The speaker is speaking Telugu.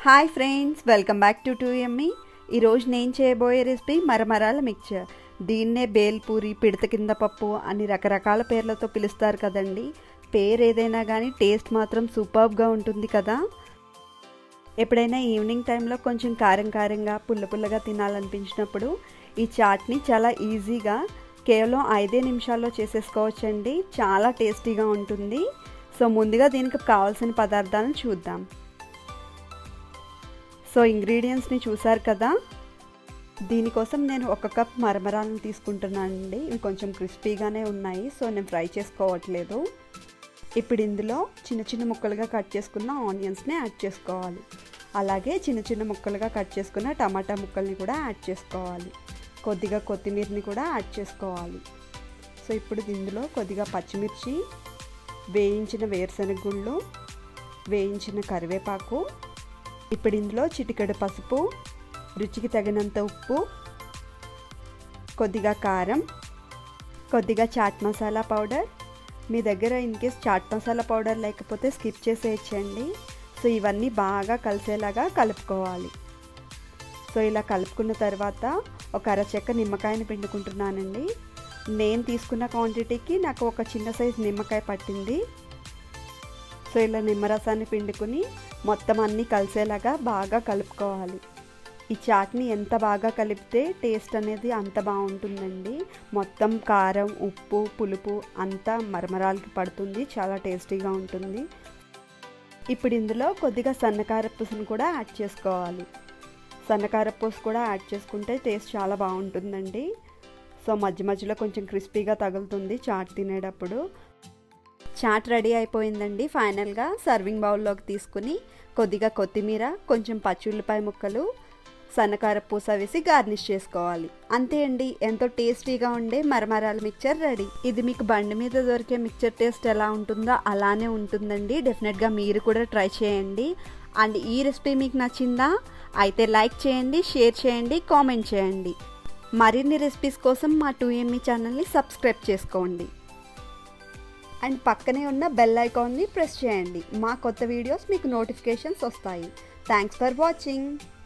Hi friends, welcome back to too yummy. ఈరోజు నేను చేయబోయే రెసిపీ మరమరాల మిక్చర్. దీన్నే బేల్పూరి, పిడత కింద పప్పు అని రకరకాల పేర్లతో పిలుస్తారు కదండి. పేరు ఏదైనా కానీ టేస్ట్ మాత్రం సూపర్గా ఉంటుంది కదా. ఎప్పుడైనా ఈవినింగ్ టైంలో కొంచెం కారం కారంగా పుల్లగా తినాలనిపించినప్పుడు ఈ చాట్ని చాలా ఈజీగా కేవలం 5 నిమిషాల్లో చేసేసుకోవచ్చండి. చాలా టేస్టీగా ఉంటుంది. సో ముందుగా దీనికి కావాల్సిన పదార్థాలను చూద్దాం. సో ఇంగ్రీడియంట్స్ని చూసారు కదా. దీనికోసం నేను 1 కప్ మరమరాలను తీసుకుంటున్నానండి. ఇవి కొంచెం క్రిస్పీగానే ఉన్నాయి, సో నేను ఫ్రై చేసుకోవట్లేదు. ఇప్పుడు ఇందులో చిన్న చిన్న ముక్కలుగా కట్ చేసుకున్న ఆనియన్స్ని యాడ్ చేసుకోవాలి. అలాగే చిన్న చిన్న ముక్కలుగా కట్ చేసుకున్న టమాటా ముక్కల్ని కూడా యాడ్ చేసుకోవాలి. కొద్దిగా కొత్తిమీరని కూడా యాడ్ చేసుకోవాలి. సో ఇప్పుడు ఇందులో కొద్దిగా పచ్చిమిర్చి, వేయించిన వేరుశనగ గుళ్ళు, వేయించిన కరివేపాకు, ఇప్పుడు ఇందులో చిటికెడు పసుపు, రుచికి తగినంత ఉప్పు, కొద్దిగా కారం, కొద్దిగా చాట్ మసాలా పౌడర్. మీ దగ్గర ఇన్కేస్ చాట్ మసాలా పౌడర్ లేకపోతే స్కిప్ చేసేయచ్చండి. సో ఇవన్నీ బాగా కలిసేలాగా కలుపుకోవాలి. సో ఇలా కలుపుకున్న తర్వాత ఒక అరచెక్క నిమ్మకాయని పిండుకుంటున్నానండి. నేను తీసుకున్న క్వాంటిటీకి నాకు ఒక చిన్న సైజు నిమ్మకాయ పట్టింది. సో ఇలా నిమ్మరసాన్ని పిండుకుని మొత్తం అన్నీ కలిసేలాగా బాగా కలుపుకోవాలి. ఈ చాట్ని ఎంత బాగా కలిపితే టేస్ట్ అనేది అంత బాగుంటుందండి. మొత్తం కారం, ఉప్పు, పులుపు అంతా మరమరాలకి పడుతుంది. చాలా టేస్టీగా ఉంటుంది. ఇప్పుడు ఇందులో కొద్దిగా సన్నకారపూసను కూడా యాడ్ చేసుకోవాలి. సన్నకారపూస కూడా యాడ్ చేసుకుంటే టేస్ట్ చాలా బాగుంటుందండి. సో మధ్యలో కొంచెం క్రిస్పీగా తగులుతుంది చాట్ తినేటప్పుడు. చాట్ రెడీ అయిపోయిందండి. ఫైనల్గా సర్వింగ్ బౌల్లోకి తీసుకుని కొద్దిగా కొత్తిమీర, కొంచెం పచ్చిమిరపకాయ ముక్కలు, సన్నకారపూస వేసి గార్నిష్ చేసుకోవాలి. అంతే అండి, ఎంతో టేస్టీగా ఉండే మరమరాల మిక్చర్ రెడీ. ఇది మీకు బండి మీద దొరికే మిక్చర్ టేస్ట్ ఎలా ఉంటుందో అలానే ఉంటుందండి. డెఫినెట్గా మీరు కూడా ట్రై చేయండి. అండ్ ఈ రెసిపీ మీకు నచ్చిందా? అయితే లైక్ చేయండి, షేర్ చేయండి, కామెంట్ చేయండి. మరిన్ని రెసిపీస్ కోసం మా 2yummy ఛానల్ని సబ్స్క్రైబ్ చేసుకోండి. అండ్ పక్కనే ఉన్న బెల్ ఐకాన్ని ప్రెస్ చేయండి. మా కొత్త వీడియోస్ మీకు నోటిఫికేషన్స్ వస్తాయి. Thanks for watching.